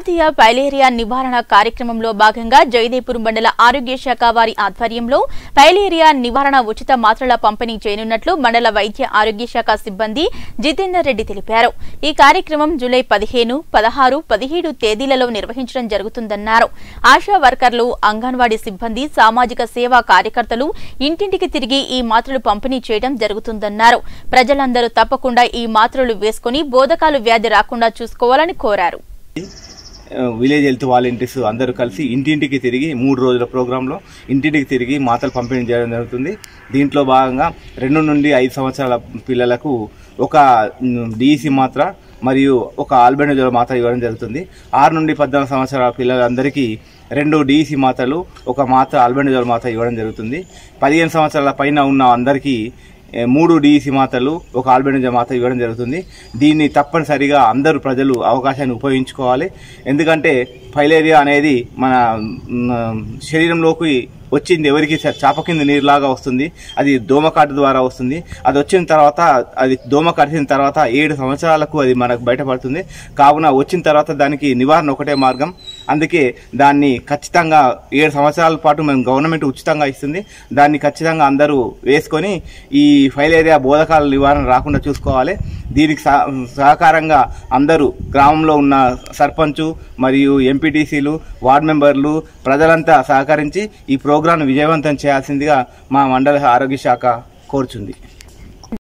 జాతీయ ఫైలేరియా నివారణ కార్యక్రమంలో భాగంగా జయదేపూర్ మండల ఆరోగ్య శాఖ వారి ఆధ్వర్యంలో ఫైలేరియా నివారణ ఉచిత మాత్రల పంపిణీ చేయనున్నట్లు మండల వైద్య ఆరోగ్య శాఖ సిబ్బంది జితేందర్ రెడ్డి తెలిపారు. ఈ కార్యక్రమం జూలై 15, 16, 17 తేదీలలో నిర్వహించడం జరుగుతుందన్నారు. ఆశా వర్కర్లు, అంగన్వాడీ సిబ్బంది, సామాజిక సేవా కార్యకర్తలు ఇంటింటికి తిరిగి ఈ మాత్రలు పంపిణీ చేయడం జరుగుతుందన్నారు. ప్రజలందరూ తప్పకుండా ఈ మాత్రలు వేసుకుని బోధకాలు వ్యాధి రాకుండా చూసుకోవాలని కోరారు. విలేజ్ హెల్త్ వాలంటీర్స్ అందరూ కలిసి ఇంటింటికి తిరిగి 3 రోజుల ప్రోగ్రాంలో ఇంటింటికి తిరిగి మాత్రలు పంపిణీ చేయడం జరుగుతుంది. దీంట్లో భాగంగా 2 నుండి 5 సంవత్సరాల పిల్లలకు ఒక డిసి మాత్ర మరియు ఒక ఆల్బెండజోల్ మాత్ర ఇవ్వడం జరుగుతుంది. 6 నుండి 14 సంవత్సరాల పిల్లలందరికీ 2 డిసి మాత్రలు, ఒక మాత్ర ఆల్బెండజోల్ మాత్ర ఇవ్వడం జరుగుతుంది. 15 సంవత్సరాల పైన ఉన్న అందరికీ 3 డిసి మాత్రలు, ఒక ఆల్బెండజోల్ మాత్ర ఇవ్వడం జరుగుతుంది. దీన్ని తప్పనిసరిగా అందరూ ప్రజలు అవకాశాన్ని ఉపయోగించుకోవాలి. ఎందుకంటే ఫైలేరియా అనేది మన శరీరంలోకి వచ్చింది ఎవరికి చాప కింద నీరులాగా వస్తుంది. అది దోమకాటు ద్వారా వస్తుంది. అది వచ్చిన తర్వాత, అది దోమ కరిచిన తర్వాత 7 సంవత్సరాలకు అది మనకు బయటపడుతుంది. కావున వచ్చిన తర్వాత దానికి నివారణ ఒకటే మార్గం. అందుకే దాన్ని ఖచ్చితంగా 7 సంవత్సరాల పాటు మనం గవర్నమెంట్ ఉచితంగా ఇస్తుంది. దాన్ని ఖచ్చితంగా అందరూ వేసుకొని ఈ ఫైలేరియా బోధకాల నివారణ రాకుండా చూసుకోవాలి. దీనికి సహకారంగా అందరూ గ్రామంలో ఉన్న సర్పంచ్ మరియు ఎంపీటీసీలు, వార్డు మెంబర్లు, ప్రజలంతా సహకరించి ఈ ప్రోగ్రాం విజయవంతం చేయాల్సిందిగా మా మండల ఆరోగ్య శాఖ కోరుచుంది.